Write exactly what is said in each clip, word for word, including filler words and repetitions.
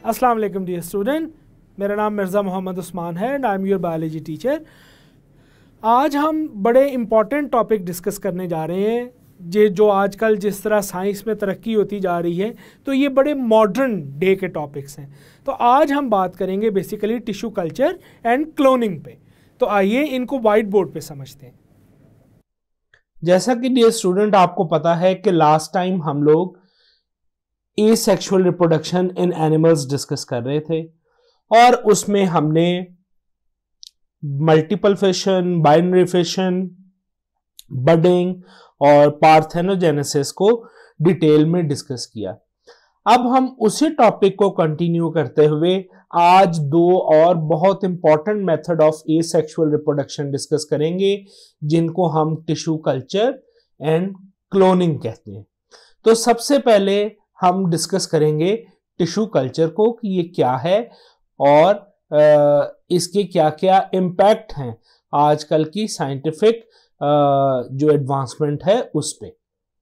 अस्सलाम वालेकुम dear student, मेरा नाम मिर्ज़ा मोहम्मद उस्मान है and I am your biology teacher. आज हम बड़े इम्पॉर्टेंट टॉपिक डिस्कस करने जा रहे हैं। जे जो आजकल जिस तरह साइंस में तरक्की होती जा रही है, तो ये बड़े मॉडर्न डे के टॉपिक्स हैं। तो आज हम बात करेंगे basically tissue culture and cloning पे। तो आइए इनको वाइट बोर्ड पे समझते हैं। जैसा कि डियर स्टूडेंट आपको पता है कि लास्ट टाइम हम लोग asexual reproduction in animals discuss कर रहे थे और उसमें हमने multiple fission, binary fission, budding और पार्थेनोजेनेसिस को डिटेल में डिस्कस किया। अब हम उसी टॉपिक को कंटिन्यू करते हुए आज दो और बहुत important method of asexual reproduction discuss करेंगे, जिनको हम टिश्यू कल्चर एंड क्लोनिंग कहते हैं। तो सबसे पहले हम डिस्कस करेंगे टिश्यू कल्चर को कि ये क्या है और आ, इसके क्या क्या इम्पैक्ट हैं आजकल की साइंटिफिक जो एडवांसमेंट है उस पे।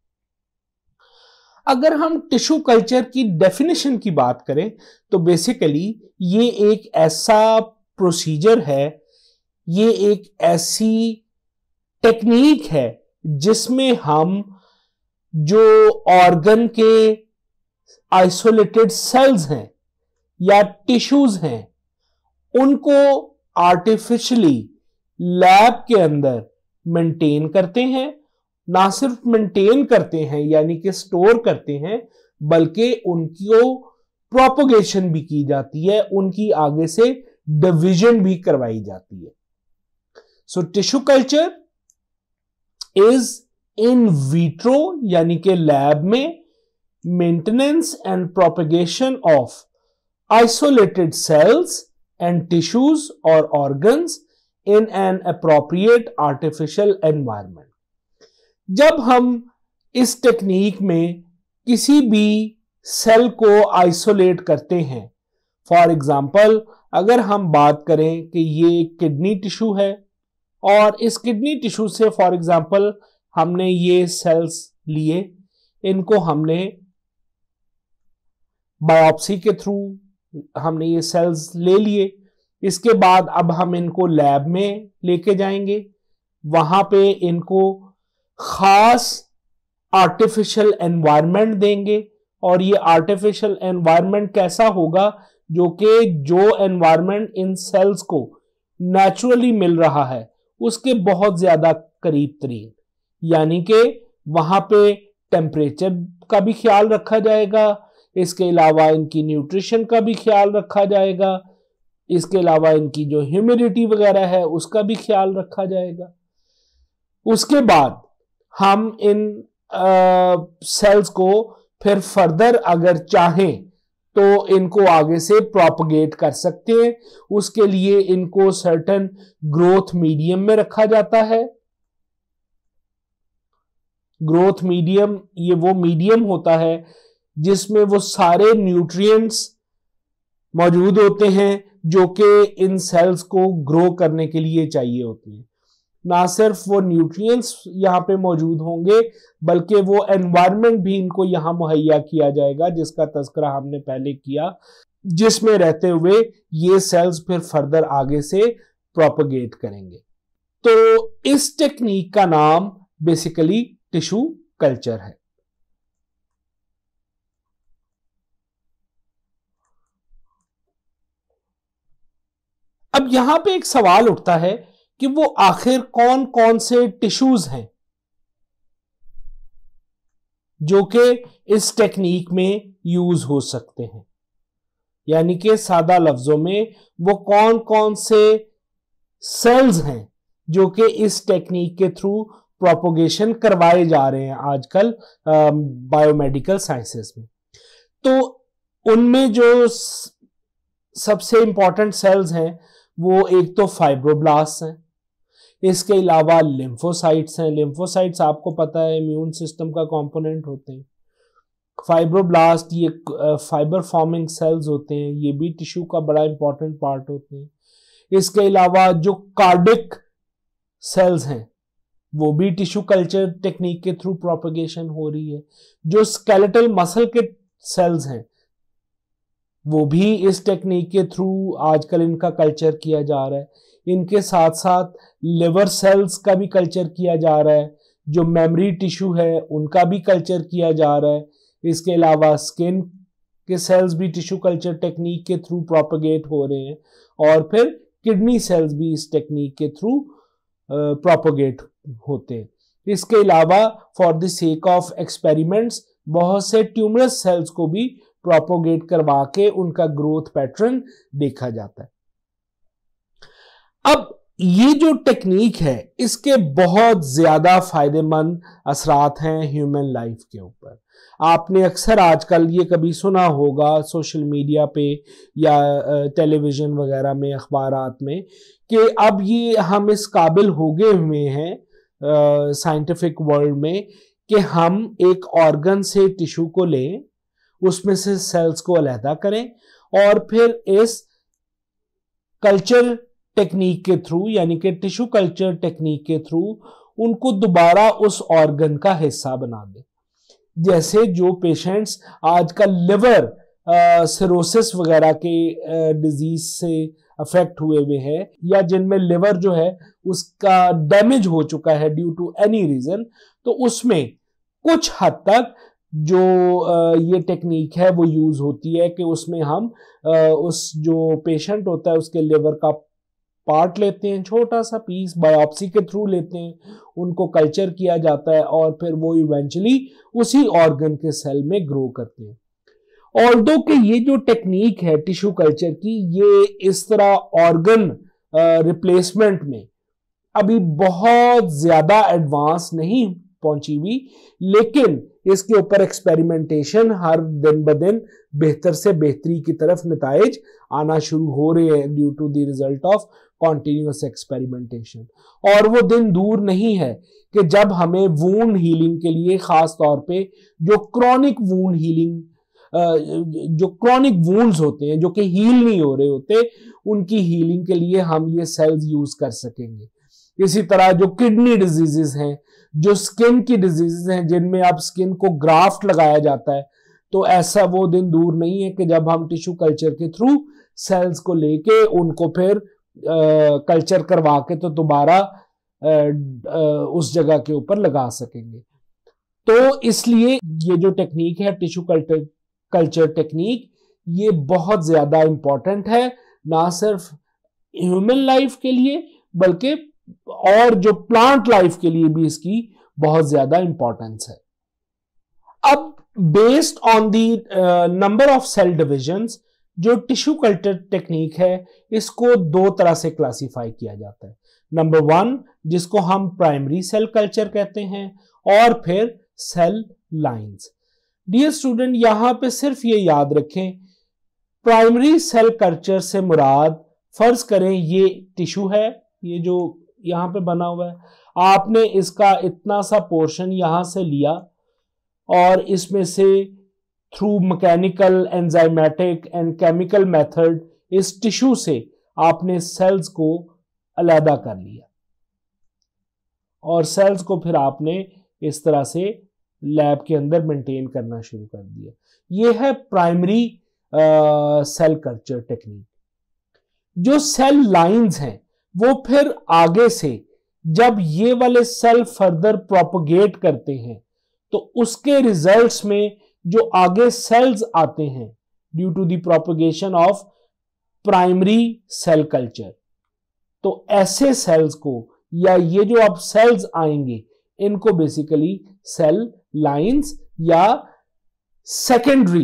अगर हम टिश्यू कल्चर की डेफिनेशन की बात करें तो बेसिकली ये एक ऐसा प्रोसीजर है, ये एक ऐसी टेक्निक है जिसमें हम जो ऑर्गन के आइसोलेटेड सेल्स हैं या टिश्यूज हैं उनको आर्टिफिशियली लैब के अंदर मेंटेन करते हैं। ना सिर्फ मेंटेन करते हैं यानी कि स्टोर करते हैं, बल्कि उनको प्रोपगेशन भी की जाती है, उनकी आगे से डिवीजन भी करवाई जाती है। So tissue culture is in vitro यानी कि लैब में maintenance and propagation of isolated cells and tissues or organs in an appropriate artificial environment। जब हम इस टेक्निक में किसी भी सेल को आइसोलेट करते हैं, फॉर एग्जांपल अगर हम बात करें कि ये किडनी टिश्यू है और इस किडनी टिश्यू से फॉर एग्जांपल हमने ये सेल्स लिए, इनको हमने बायोप्सी के थ्रू हमने ये सेल्स ले लिए। इसके बाद अब हम इनको लैब में लेके जाएंगे, वहां पे इनको खास आर्टिफिशियल एनवायरनमेंट देंगे। और ये आर्टिफिशियल एनवायरनमेंट कैसा होगा, जो कि जो एनवायरनमेंट इन सेल्स को नेचुरली मिल रहा है उसके बहुत ज्यादा करीब तरीन, यानी कि वहां पे टेम्परेचर का भी ख्याल रखा जाएगा, इसके अलावा इनकी न्यूट्रिशन का भी ख्याल रखा जाएगा, इसके अलावा इनकी जो ह्यूमिडिटी वगैरह है उसका भी ख्याल रखा जाएगा। उसके बाद हम इन आ, सेल्स को फिर फर्दर अगर चाहें तो इनको आगे से प्रोपगेट कर सकते हैं। उसके लिए इनको सर्टेन ग्रोथ मीडियम में रखा जाता है। ग्रोथ मीडियम ये वो मीडियम होता है जिसमें वो सारे न्यूट्रिएंट्स मौजूद होते हैं जो कि इन सेल्स को ग्रो करने के लिए चाहिए होते हैं। ना सिर्फ वो न्यूट्रिएंट्स यहाँ पे मौजूद होंगे, बल्कि वो एनवायरनमेंट भी इनको यहाँ मुहैया किया जाएगा जिसका तज़किरा हमने पहले किया, जिसमें रहते हुए ये सेल्स फिर फर्दर आगे से प्रोपगेट करेंगे। तो इस टेक्निक का नाम बेसिकली टिश्यू कल्चर है। अब यहां पे एक सवाल उठता है कि वो आखिर कौन कौन से टिश्यूज हैं जो कि इस टेक्निक में यूज हो सकते हैं, यानी कि सादा लफ्जों में वो कौन कौन से सेल्स हैं जो कि इस टेक्निक के थ्रू प्रोपोगेशन करवाए जा रहे हैं आजकल बायोमेडिकल साइंसेस में। तो उनमें जो सबसे इंपॉर्टेंट सेल्स हैं वो एक तो फाइब्रोब्लास्ट हैं, इसके अलावा लिम्फोसाइट्स हैं। लिम्फोसाइट्स आपको पता है इम्यून सिस्टम का कंपोनेंट होते हैं। फाइब्रोब्लास्ट ये फाइबर फॉर्मिंग सेल्स होते हैं, ये भी टिश्यू का बड़ा इंपॉर्टेंट पार्ट होते हैं। इसके अलावा जो कार्डिक सेल्स हैं वो भी टिश्यू कल्चर टेक्निक के थ्रू प्रोपगेशन हो रही है। जो स्केलेटल मसल के सेल्स हैं वो भी इस टेक्निक के थ्रू आजकल इनका कल्चर किया जा रहा है। इनके साथ साथ लिवर सेल्स का भी कल्चर किया जा रहा है, जो मेमोरी टिश्यू है उनका भी कल्चर किया जा रहा है। इसके अलावा स्किन के सेल्स भी टिश्यू कल्चर टेक्निक के थ्रू प्रोपगेट हो रहे हैं, और फिर किडनी सेल्स भी इस टेक्निक के थ्रू प्रोपगेट होते हैं। इसके अलावा for the sake of experiments बहुत से ट्यूमरस सेल्स को भी प्रोपोगेट करवा के उनका ग्रोथ पैटर्न देखा जाता है। अब ये जो टेक्निक है इसके बहुत ज्यादा फायदेमंद असरात हैं ह्यूमन लाइफ के ऊपर। आपने अक्सर आजकल ये कभी सुना होगा सोशल मीडिया पे या टेलीविजन वगैरह में, अखबारात में, कि अब ये हम इस काबिल हो गए हुए हैं साइंटिफिक वर्ल्ड में कि हम एक ऑर्गन से टिश्यू को लें, उसमें से सेल्स को अलहदा करें और फिर इस कल्चर टेक्निक के थ्रू, यानी कि टिश्यू कल्चर टेक्निक के थ्रू, उनको दोबारा उस ऑर्गन का हिस्सा बना दें। जैसे जो पेशेंट्स आजकल लिवर सिरोसिस वगैरह के डिजीज से अफेक्ट हुए हुए हैं, या जिनमें लिवर जो है उसका डैमेज हो चुका है ड्यू टू एनी रीजन, तो उसमें कुछ हद तक जो ये टेक्निक है वो यूज होती है कि उसमें हम उस जो पेशेंट होता है उसके लिवर का पार्ट लेते हैं, छोटा सा पीस बायोप्सी के थ्रू लेते हैं, उनको कल्चर किया जाता है और फिर वो इवेंचुअली उसी ऑर्गन के सेल में ग्रो करते हैं। ऑल्दो कि ये जो टेक्निक है टिश्यू कल्चर की, ये इस तरह ऑर्गन रिप्लेसमेंट में अभी बहुत ज्यादा एडवांस नहीं पहुंची हुई, लेकिन इसके ऊपर एक्सपेरिमेंटेशन हर दिन ब दिन बेहतर से बेहतरी की तरफ नताइज आना शुरू हो रहे हैं due to the result of continuous experimentation. और वो दिन दूर नहीं है कि जब हमें वूंड हीलिंग के लिए, खास तौर पे जो क्रॉनिक वूंड हीलिंग, जो क्रॉनिक वूंड्स होते हैं जो कि हील नहीं हो रहे होते, उनकी हीलिंग के लिए हम ये सेल्स यूज कर सकेंगे। इसी तरह जो किडनी डिजीजेस हैं, जो स्किन की डिजीजेस हैं जिनमें अब स्किन को ग्राफ्ट लगाया जाता है, तो ऐसा वो दिन दूर नहीं है कि जब हम टिश्यू कल्चर के थ्रू सेल्स को लेके उनको फिर कल्चर करवा के तो दोबारा उस जगह के ऊपर लगा सकेंगे। तो इसलिए ये जो टेक्निक है टिश्यू कल्चर कल्चर टेक्निक, ये बहुत ज्यादा इंपॉर्टेंट है, ना सिर्फ ह्यूमन लाइफ के लिए बल्कि और जो प्लांट लाइफ के लिए भी इसकी बहुत ज्यादा इंपॉर्टेंस है। अब based on the number of cell divisions, जो टिश्यू कल्चर टेक्निक है इसको दो तरह से क्लासिफाई किया जाता है। नंबर वन, जिसको हम प्राइमरी सेल कल्चर कहते हैं, और फिर सेल लाइंस। डियर स्टूडेंट, यहां पे सिर्फ ये याद रखें, प्राइमरी सेल कल्चर से मुराद, फर्ज करें ये टिश्यू है, ये जो यहां पे बना हुआ है, आपने इसका इतना सा पोर्शन यहां से लिया और इसमें से through mechanical, enzymatic and chemical method इस टिश्यू से आपने सेल्स को अलहदा कर लिया और सेल्स को फिर आपने इस तरह से लैब के अंदर मेंटेन करना शुरू कर दिया। यह है प्राइमरी सेल कल्चर टेक्निक। जो सेल लाइंस हैं वो फिर आगे से जब ये वाले सेल फर्दर प्रोपगेट करते हैं तो उसके रिजल्ट्स में जो आगे सेल्स आते हैं due to the propagation of primary cell culture, तो ऐसे सेल्स को या ये जो अब सेल्स आएंगे इनको बेसिकली सेल लाइंस या सेकेंडरी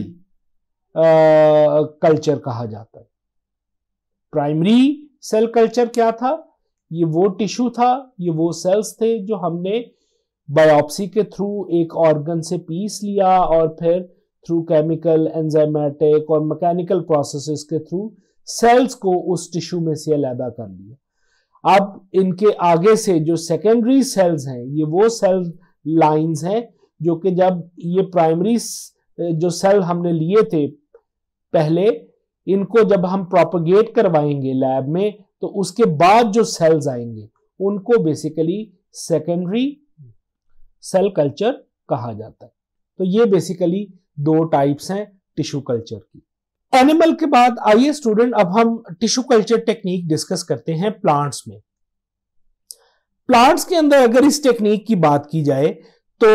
कल्चर कहा जाता है। प्राइमरी सेल कल्चर क्या था? ये वो टिश्यू था, ये वो सेल्स थे जो हमने बायोप्सी के थ्रू एक ऑर्गन से पीस लिया और फिर थ्रू केमिकल, एंजाइमेटिक और मैकेनिकल प्रोसेसेस के थ्रू सेल्स को उस टिश्यू में से अलग कर लिया। अब इनके आगे से जो सेकेंडरी सेल्स हैं, ये वो सेल लाइंस हैं जो कि जब ये प्राइमरी जो सेल हमने लिए थे पहले, इनको जब हम प्रोपगेट करवाएंगे लैब में तो उसके बाद जो सेल्स आएंगे उनको बेसिकली सेकेंडरी सेल कल्चर कहा जाता है। तो ये बेसिकली दो टाइप्स हैं टिश्यू कल्चर की। एनिमल के बाद आइए स्टूडेंट अब हम टिश्यू कल्चर टेक्निक डिस्कस करते हैं प्लांट्स में। प्लांट्स के अंदर अगर इस टेक्निक की बात की जाए तो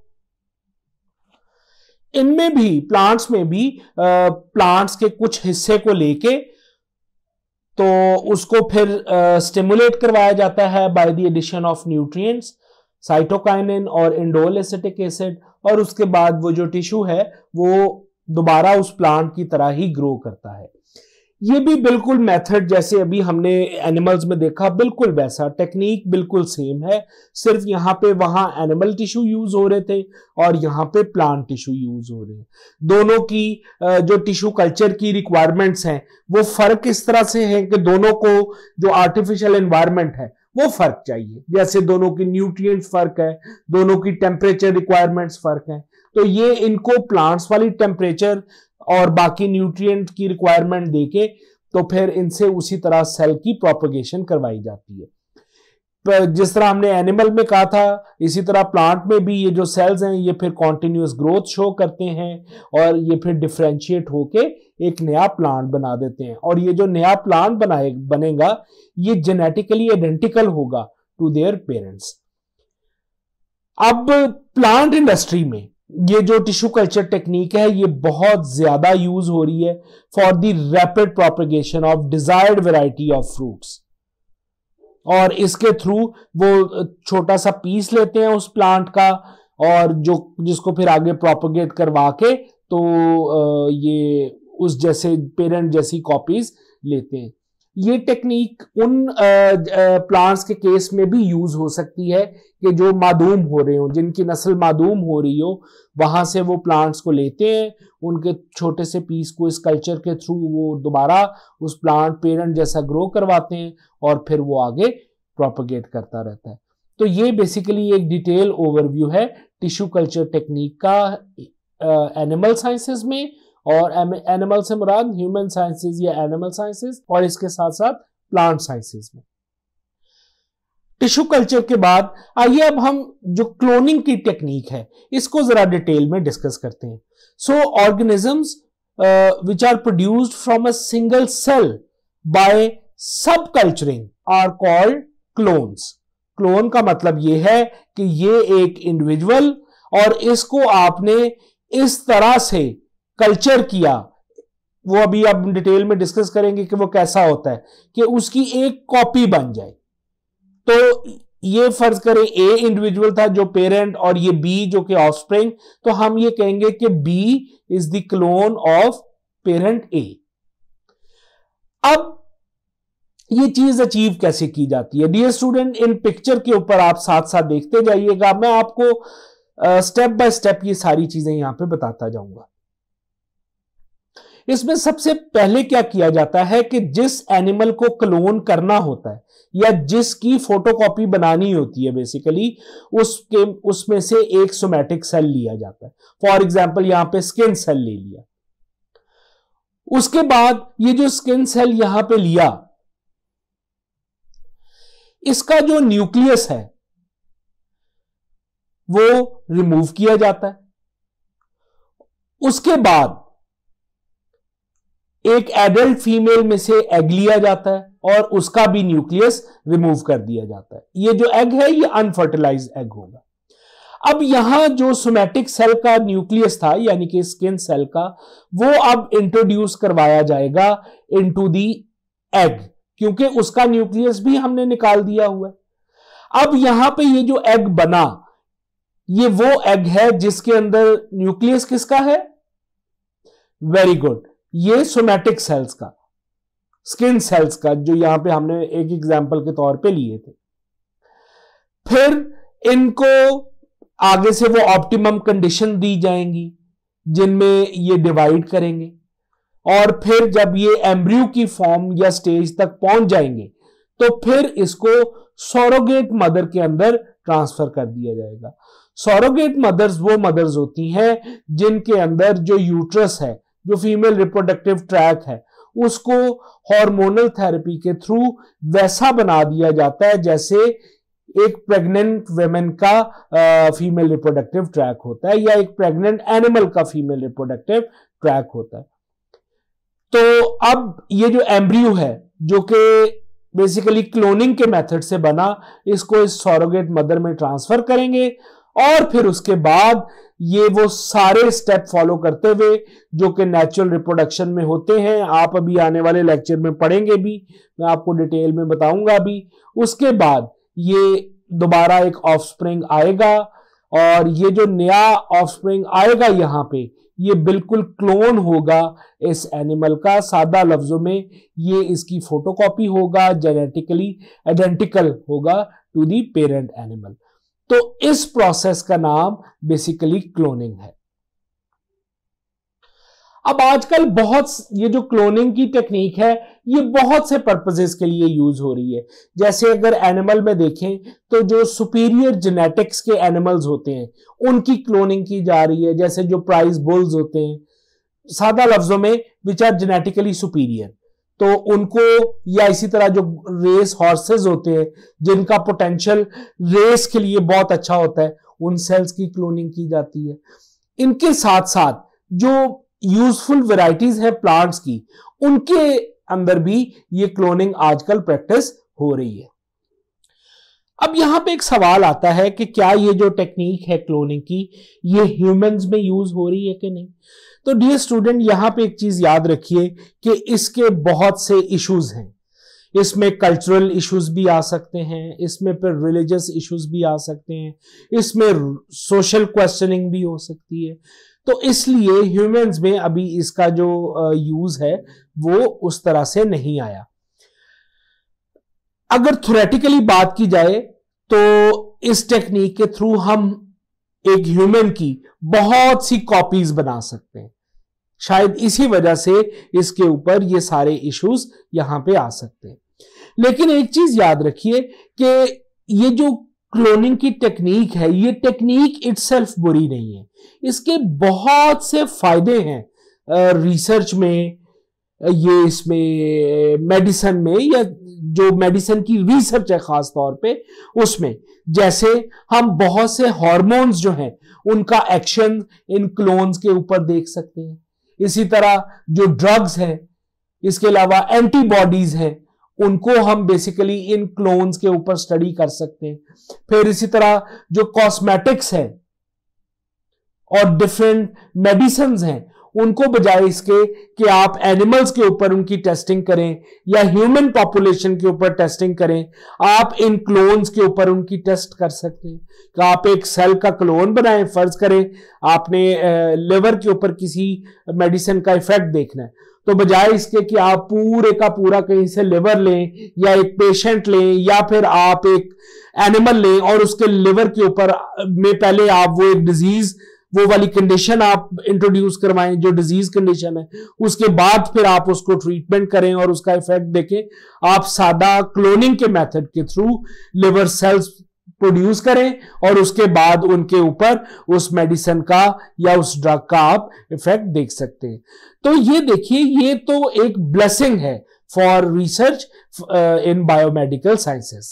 इनमें भी प्लांट्स में भी प्लांट्स के कुछ हिस्से को लेके तो उसको फिर स्टिमुलेट करवाया जाता है by the addition of nutrients, cytokinin और इंडोल एसिटिक एसिड, और उसके बाद वो जो टिश्यू है वो दोबारा उस प्लांट की तरह ही ग्रो करता है। ये भी बिल्कुल मेथड जैसे अभी हमने एनिमल्स में देखा बिल्कुल वैसा, टेक्निक बिल्कुल सेम है, सिर्फ यहां पे वहां एनिमल टिश्यू यूज हो रहे थे और यहां पे प्लांट टिश्यू यूज हो रहे हैं। दोनों की जो टिश्यू कल्चर की रिक्वायरमेंट्स हैं वो फर्क इस तरह से है कि दोनों को जो आर्टिफिशियल एनवायरनमेंट है वो फर्क चाहिए, जैसे दोनों की न्यूट्रिएंट फर्क है, दोनों की टेम्परेचर रिक्वायरमेंट्स फर्क है, तो ये इनको प्लांट्स वाली टेम्परेचर और बाकी न्यूट्रिएंट की रिक्वायरमेंट देके तो फिर इनसे उसी तरह सेल की प्रोपगेशन करवाई जाती है। जिस तरह हमने एनिमल में कहा था इसी तरह प्लांट में भी ये जो सेल्स हैं ये फिर कॉन्टिन्यूअस ग्रोथ शो करते हैं और ये फिर डिफरेंशिएट होके एक नया प्लांट बना देते हैं, और ये जो नया प्लांट बनाए बनेगा ये जेनेटिकली आइडेंटिकल होगा टू देयर पेरेंट्स। अब प्लांट इंडस्ट्री में ये जो टिश्यू कल्चर टेक्निक है ये बहुत ज्यादा यूज हो रही है for the rapid propagation of desired variety of fruits, और इसके थ्रू वो छोटा सा पीस लेते हैं उस प्लांट का और जो जिसको फिर आगे प्रोपगेट करवा के तो ये उस जैसे पेरेंट जैसी कॉपीज लेते हैं। ये टेक्निक उन प्लांट्स के केस में भी यूज हो सकती है कि जो मादूम हो रहे हो, जिनकी नस्ल मादूम हो रही हो, वहां से वो प्लांट्स को लेते हैं, उनके छोटे से पीस को इस कल्चर के थ्रू वो दोबारा उस प्लांट पेरेंट जैसा ग्रो करवाते हैं और फिर वो आगे प्रोपगेट करता रहता है। तो ये बेसिकली एक डिटेल ओवरव्यू है टिश्यू कल्चर टेक्निक का एनिमल साइंसेज में, और एनिमल से मुराद ह्यूमन साइंसेज या एनिमल साइंसेज, और इसके साथ साथ प्लांट साइंसेज में। टिश्यू कल्चर के बाद आइए अब हम जो क्लोनिंग की टेक्निक है इसको जरा डिटेल में डिस्कस करते हैं। So organisms which are produced from a single cell by subculturing are called clones. Clone का मतलब यह है कि ये एक इंडिविजुअल और इसको आपने इस तरह से कल्चर किया, वो अभी आप डिटेल में डिस्कस करेंगे कि वो कैसा होता है, कि उसकी एक कॉपी बन जाए। तो ये फर्ज करें ए इंडिविजुअल था जो पेरेंट और ये बी जो कि ऑफस्प्रिंग, तो हम ये कहेंगे कि B is the clone of parent A. अब ये चीज अचीव कैसे की जाती है डियर स्टूडेंट, इन पिक्चर के ऊपर आप साथ साथ देखते जाइएगा, मैं आपको स्टेप बाय स्टेप ये सारी चीजें यहां पे बताता जाऊंगा। इसमें सबसे पहले क्या किया जाता है कि जिस एनिमल को क्लोन करना होता है या जिसकी फोटोकॉपी बनानी होती है बेसिकली उसके उसमें से एक सोमैटिक सेल लिया जाता है। फॉर एग्जांपल यहां पे स्किन सेल ले लिया, उसके बाद ये जो स्किन सेल यहां पे लिया इसका जो न्यूक्लियस है वो रिमूव किया जाता है। उसके बाद एक एडल्ट फीमेल में से एग लिया जाता है और उसका भी न्यूक्लियस रिमूव कर दिया जाता है। ये जो एग है ये अनफर्टिलाइज्ड एग होगा। अब यहां जो सोमैटिक सेल का न्यूक्लियस था यानी कि स्किन सेल का, वो अब इंट्रोड्यूस करवाया जाएगा इनटू दी एग, क्योंकि उसका न्यूक्लियस भी हमने निकाल दिया हुआ है। अब यहां पे ये जो एग बना ये वो एग है जिसके अंदर न्यूक्लियस किसका है? वेरी गुड, ये सोमैटिक सेल्स का, स्किन सेल्स का, जो यहां पे हमने एक एग्जांपल के तौर पे लिए थे। फिर इनको आगे से वो ऑप्टिमम कंडीशन दी जाएंगी जिनमें ये डिवाइड करेंगे, और फिर जब ये एम्ब्रियो की फॉर्म या स्टेज तक पहुंच जाएंगे तो फिर इसको सॉरोगेट मदर के अंदर ट्रांसफर कर दिया जाएगा। सॉरोगेट मदर्स वो मदर्स होती हैं जिनके अंदर जो यूट्रस है, जो फीमेल रिप्रोडक्टिव ट्रैक है, उसको हार्मोनल थेरेपी के थ्रू वैसा बना दिया जाता है जैसे एक प्रेग्नेंट वुमेन का फीमेल रिप्रोडक्टिव ट्रैक होता है या एक प्रेग्नेंट एनिमल का फीमेल रिप्रोडक्टिव ट्रैक होता है। तो अब ये जो एम्ब्रियो है जो कि बेसिकली क्लोनिंग के मेथड से बना, इसको इस सरोगेट मदर में ट्रांसफर करेंगे और फिर उसके बाद ये वो सारे स्टेप फॉलो करते हुए जो कि नेचुरल रिप्रोडक्शन में होते हैं, आप अभी आने वाले लेक्चर में पढ़ेंगे भी, मैं आपको डिटेल में बताऊंगा भी। उसके बाद ये दोबारा एक ऑफस्प्रिंग आएगा और ये जो नया ऑफस्प्रिंग आएगा यहां पे, ये बिल्कुल क्लोन होगा इस एनिमल का। सादा लफ्जों में ये इसकी फोटोकॉपी होगा, जेनेटिकली आइडेंटिकल होगा टू दी पेरेंट एनिमल। तो इस प्रोसेस का नाम बेसिकली क्लोनिंग है। अब आजकल बहुत ये जो क्लोनिंग की टेक्निक है ये बहुत से पर्पसेस के लिए यूज हो रही है। जैसे अगर एनिमल में देखें तो जो सुपीरियर जेनेटिक्स के एनिमल्स होते हैं उनकी क्लोनिंग की जा रही है, जैसे जो प्राइज बुल्स होते हैं, सादा लफ्जों में विच आर जेनेटिकली सुपीरियर, तो उनको, या इसी तरह जो रेस हॉर्सेस होते हैं जिनका पोटेंशियल रेस के लिए बहुत अच्छा होता है, उन सेल्स की क्लोनिंग की जाती है। इनके साथ साथ जो यूजफुल वैरायटीज है प्लांट्स की, उनके अंदर भी ये क्लोनिंग आजकल प्रैक्टिस हो रही है। अब यहां पे एक सवाल आता है कि क्या ये जो टेक्निक है क्लोनिंग की, ये ह्यूमंस में यूज हो रही है कि नहीं। तो डियर स्टूडेंट, यहां पे एक चीज याद रखिए कि इसके बहुत से इश्यूज हैं। इसमें कल्चरल इश्यूज भी आ सकते हैं, इसमें फिर रिलीजियस इश्यूज भी आ सकते हैं, इसमें सोशल क्वेश्चनिंग भी हो सकती है। तो इसलिए ह्यूमंस में अभी इसका जो यूज है वो उस तरह से नहीं आया। अगर थ्योरेटिकली बात की जाए तो इस टेक्निक के थ्रू हम एक ह्यूमन की बहुत सी कॉपीज बना सकते हैं। शायद इसी वजह से इसके ऊपर ये सारे इश्यूज यहां पे आ सकते हैं। लेकिन एक चीज याद रखिए कि ये जो क्लोनिंग की टेक्निक है, ये टेक्निक इटसेल्फ बुरी नहीं है, इसके बहुत से फायदे हैं रिसर्च में, ये इसमें मेडिसिन में, या जो मेडिसिन की रिसर्च है खास तौर पे उसमें, जैसे हम बहुत से हार्मोन्स जो हैं उनका एक्शन इन क्लोन्स के ऊपर देख सकते हैं। इसी तरह जो ड्रग्स हैं, इसके अलावा एंटीबॉडीज हैं, उनको हम बेसिकली इन क्लोन्स के ऊपर स्टडी कर सकते हैं। फिर इसी तरह जो कॉस्मेटिक्स हैं और डिफरेंट मेडिसिन्स हैं, उनको बजाय इसके कि आप एनिमल्स के ऊपर उनकी टेस्टिंग करें या ह्यूमन पॉपुलेशन के ऊपर टेस्टिंग करें, आप इन क्लोन्स के ऊपर उनकी टेस्ट कर सकते हैं। कि आप एक सेल का क्लोन बनाएं, फर्ज करें आपने लिवर के ऊपर किसी मेडिसिन का इफेक्ट देखना है, तो बजाय इसके कि आप पूरे का पूरा कहीं से लिवर लें या एक पेशेंट लें या फिर आप एक एनिमल लें और उसके लिवर के ऊपर में पहले आप वो एक डिजीज, वो वाली कंडीशन आप इंट्रोड्यूस करवाएं जो डिजीज कंडीशन है, उसके बाद फिर आप उसको ट्रीटमेंट करें और उसका इफेक्ट देखें। आप सादा क्लोनिंग के मेथड के थ्रू लिवर सेल्स प्रोड्यूस करें और उसके बाद उनके ऊपर उस मेडिसिन का या उस ड्रग का आप इफेक्ट देख सकते हैं। तो ये देखिए, ये तो एक ब्लेसिंग है for research in biomedical sciences.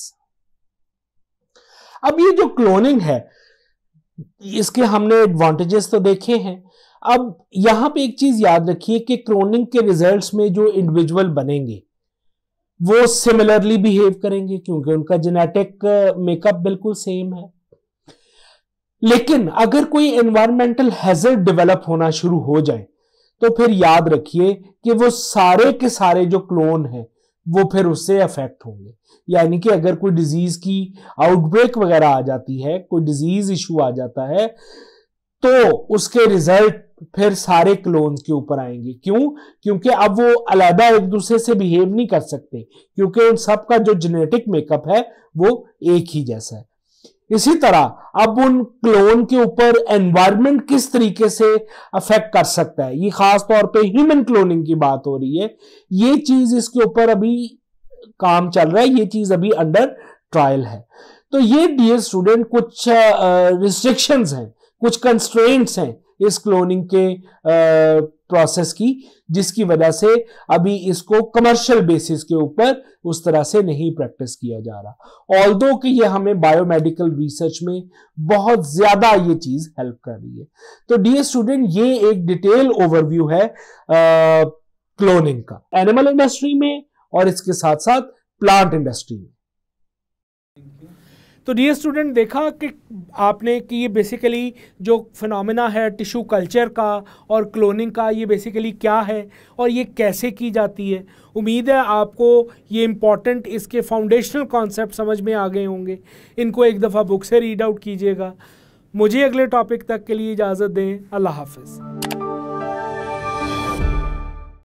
अब ये जो क्लोनिंग है, इसके हमने एडवांटेजेस तो देखे हैं। अब यहां पे एक चीज याद रखिए कि क्लोनिंग के रिजल्ट्स में जो इंडिविजुअल बनेंगे वो सिमिलरली बिहेव करेंगे क्योंकि उनका जेनेटिक मेकअप बिल्कुल सेम है। लेकिन अगर कोई एनवायरमेंटल हैजर्ड डेवलप होना शुरू हो जाए तो फिर याद रखिए कि वो सारे के सारे जो क्लोन हैं वो फिर उससे अफेक्ट होंगे। यानी कि अगर कोई डिजीज की आउटब्रेक वगैरह आ जाती है, कोई डिजीज इशू आ जाता है, तो उसके रिजल्ट फिर सारे क्लोन्स के ऊपर आएंगे। क्यों? क्योंकि अब वो अलग एक दूसरे से बिहेव नहीं कर सकते, क्योंकि उन सब का जो जेनेटिक मेकअप है वो एक ही जैसा है। इसी तरह अब उन क्लोन के ऊपर एनवायरनमेंट किस तरीके से अफेक्ट कर सकता है, ये खास तौर पे ह्यूमन क्लोनिंग की बात हो रही है, ये चीज इसके ऊपर अभी काम चल रहा है, ये चीज अभी अंडर ट्रायल है। तो ये डियर स्टूडेंट कुछ रिस्ट्रिक्शंस हैं, कुछ कंस्ट्रेंट्स हैं इस क्लोनिंग के प्रोसेस की, जिसकी वजह से अभी इसको कमर्शियल बेसिस के ऊपर उस तरह से नहीं प्रैक्टिस किया जा रहा। ऑल्दो कि ये हमें बायोमेडिकल रिसर्च में बहुत ज्यादा ये चीज हेल्प कर रही है। तो डियर स्टूडेंट, ये एक डिटेल ओवरव्यू है क्लोनिंग का, एनिमल इंडस्ट्री में और इसके साथ साथ प्लांट इंडस्ट्री में। तो डियर स्टूडेंट, देखा कि आपने कि ये बेसिकली जो फिनोमेना है टिश्यू कल्चर का और क्लोनिंग का, ये बेसिकली क्या है और ये कैसे की जाती है। उम्मीद है आपको ये इम्पॉर्टेंट इसके फाउंडेशनल कॉन्सेप्ट समझ में आ गए होंगे। इनको एक दफ़ा बुक से रीड आउट कीजिएगा। मुझे अगले टॉपिक तक के लिए इजाज़त दें। अल्लाह हाफ़िज़।